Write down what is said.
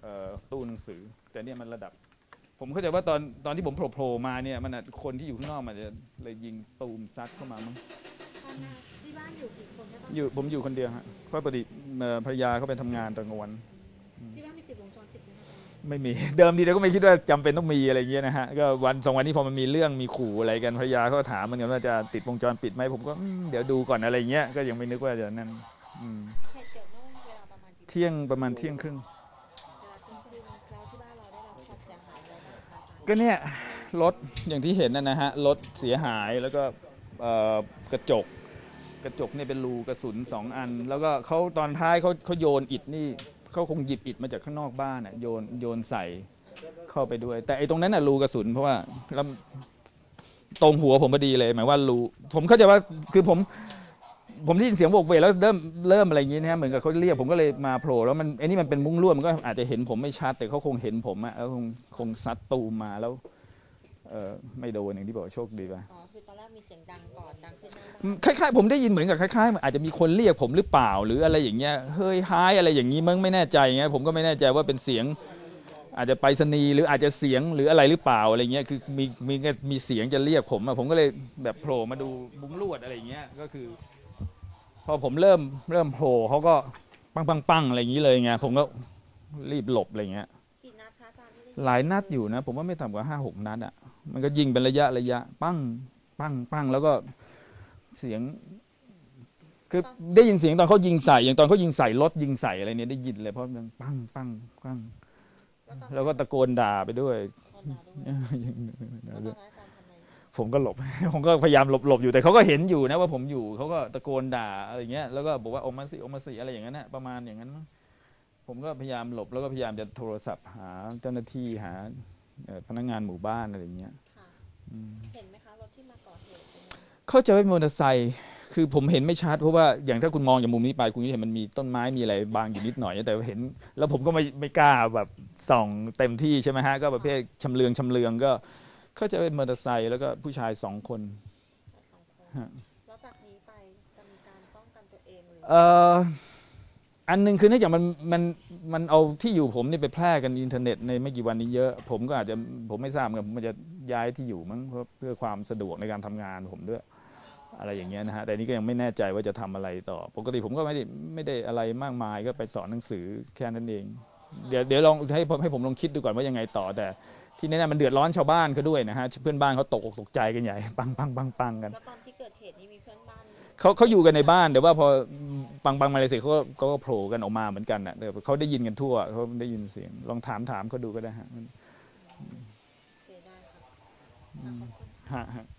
ตู้หนังสือแต่เนี่ยมันระดับผมเข้าใจว่าตอนที่ผมโผล่มาเนี่ยมันคนที่อยู่ข้างนอกมันจะเลยยิงตูมซัดเข้ามามั้งที่บ้านอยู่กี่คนผมอยู่คนเดียวฮะเพราะปกติภรรยาเขาไปทำงานตอนกลางวันที่บ้านมีติดวงจรปิดไหมไม่มีเดิมทีเราก็ไม่คิดว่าจำเป็นต้องมีอะไรเงี้ยนะฮะก็วันสองวันนี้พอมันมีเรื่องมีขู่อะไรกันภรรยาเขาถามมันกันว่าจะติดวงจรปิดไหมผมก็เดี๋ยวดูก่อนอะไรเงี้ยก็ยังไม่นึกว่าจะนั่นเหตุเกิดเมื่อเวลาประมาณเที่ยงประมาณเที่ยงครึ่งแล้วที่บ้านเราได้รับความเสียหายอะไรบ้างคะก็เนี่ยรถอย่างที่เห็นนะฮะรถเสียหายแล้วก็กระจกเนี่ยเป็นรูกระสุน2 อันแล้วก็เขาตอนท้ายเขาโยนอิฐนี่เขาคงหยิบอิฐมาจากข้างนอกบ้านโยนใส่เข้าไปด้วยแต่ไอ้ตรงนั้นน่ะรูกระสุนเพราะว่าแล้วตรงหัวผมพอดีเลยหมายว่ารูผมเข้าใจว่าคือผมได้ยินเสียงโวกเวกแล้วเริ่มอะไรอย่างงี้นะฮะเหมือนกับเขาเรียกผมก็เลยมาโผล่แล้วมันไอ้นี่มันเป็นมุ้งลวดมันก็อาจจะเห็นผมไม่ชัดแต่เขาคงเห็นผมอะแล้วคงซัดตูมมาแล้วไม่โดนอย่างที่บอกโชคดีไปอ๋อคือตอนแรกมีเสียงดังก่อนดังขึ้นคล้ายๆผมได้ยินเหมือนกับคล้ายๆอาจจะมีคนเรียกผมหรือเปล่าหรืออะไรอย่างเงี้ยเฮ้ยฮายอะไรอย่างงี้มึงไม่แน่ใจเงี้ยผมก็ไม่แน่ใจว่าเป็นเสียงอาจจะไปรษณีย์หรืออาจจะเสียงหรืออะไรหรือเปล่าอะไรเงี้ยคือมีเสียงจะเรียกผมก็เลยแบบโผล่มาดูมุ้งลวดอะไรเงี้ยก็คือพอผมเริ่มโผล่เขาก็ปังอะไรอย่างนี้เลยไงผมก็รีบหลบอะไรเงี้ยกี่นัดคะตอนที่หลายนัดอยู่นะผมว่าไม่ต่ำกว่า5-6 นัดอ่ะมันก็ยิงเป็นระยะปังแล้วก็เสียงคือได้ยินเสียงตอนเขายิงใส่อย่างตอนเขายิงใส่รถยิงใส่อะไรเนี่ยได้ยินเลยเพราะมันปังแล้วก็ตะโกนด่าไปด้วยผมก็หลบผมก็พยายามหลบอยู่แต่เขาก็เห็นอยู่นะว่าผมอยู่เขาก็ตะโกนด่าอะไรเงี้ยแล้วก็บอกว่าออกมาสิอะไรอย่างนั้นนะประมาณอย่างนั้นมั้งผมก็พยายามหลบแล้วก็พยายามจะโทรศัพท์หาเจ้าหน้าที่หาพนักงานหมู่บ้านอะไรเงี้ยเห็นไหมคะรถที่มาก่อเหตุเขาจะเป็นมอเตอร์ไซค์คือผมเห็นไม่ชัดเพราะว่าอย่างถ้าคุณมองจากมุมนี้ไปคุณจะเห็นมันมีต้นไม้มีอะไรบางอยู่นิดหน่อยแต่เห็นแล้วผมก็ไม่กล้าแบบส่องเต็มที่ใช่ไหมฮะก็ประเภทชำเลืองก็เขาจะเป็นมอเตอร์ไซค์แล้วก็ผู้ชาย2 คนแล้วจากนี้ไปจะมีการป้องกันตัวเองหรืออันนึงคือเนื่องจากมันเอาที่อยู่ผมนี่ไปแพร่กันอินเทอร์เน็ตในไม่กี่วันนี้เยอะผมก็อาจจะผมไม่ทราบเหมือนกันมันจะย้ายที่อยู่มั้งเพื่อความสะดวกในการทำงานผมด้วยอะไรอย่างเงี้ยนะฮะแต่นี้ก็ยังไม่แน่ใจว่าจะทำอะไรต่อปกติผมก็ไม่ได้อะไรมากมายก็ไปสอนหนังสือแค่นั้นเองเดี๋ยวลองให้ผมลองคิดดูก่อนว่ายังไงต่อแต่ที่แน่ๆมันเดือดร้อนชาวบ้านเขาด้วยนะฮะเพื่อนบ้านเขาตกใจกันใหญ่ปังกันแล้วตอนที่เกิดเหตุนี้มีเพื่อนบ้านเขาอยู่กันในบ้านเดี๋ยวว่าพอปังมาเลยสิเขาก็โผล่กันออกมาเหมือนกันนะเขาได้ยินกันทั่วเขาได้ยินเสียงลองถามเขาดูก็ได้ฮะได้ค่ะ